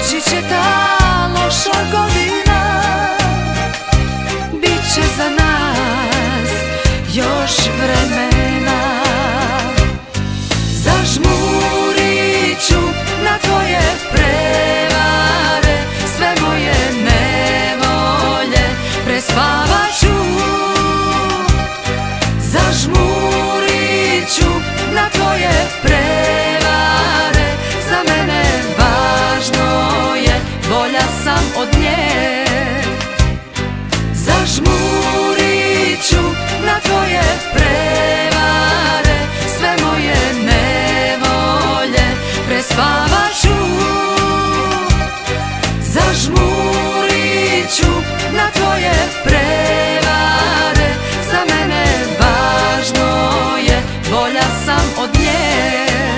proći će ta loša godina, bit će za nas još vremena. Zažmurit ću na tvoje prevare, sve moje nevolje prespavat ću. Zažmurit ću na tvoje prevare, za mene važno je, bolja sam od nje. Zažmurit ću na tvoje prevare, sve moje nevolje prespavat ću. Zažmurit ću na tvoje prevare, za mene važno je, bolja sam od nje.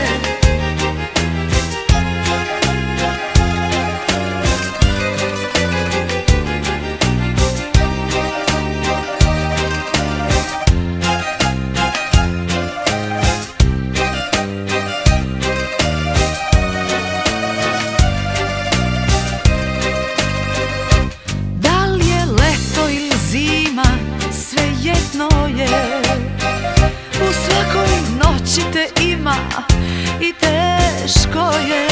Svejedno je, u svakoj noći te ima i teško je.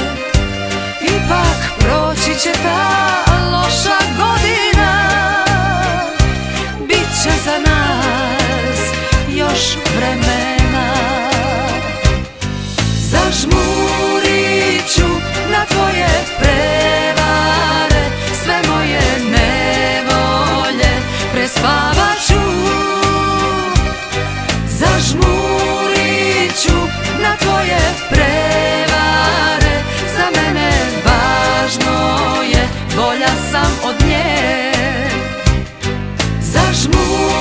Ipak proći će ta loša godina, bit će za nas još vremena. Zažmurit ću na tvoje prevare, sve moje nevolje prespavat ću. Zažmurit ću na tvoje prevare, za mene važno je, bolja sam od nje. Zažmurit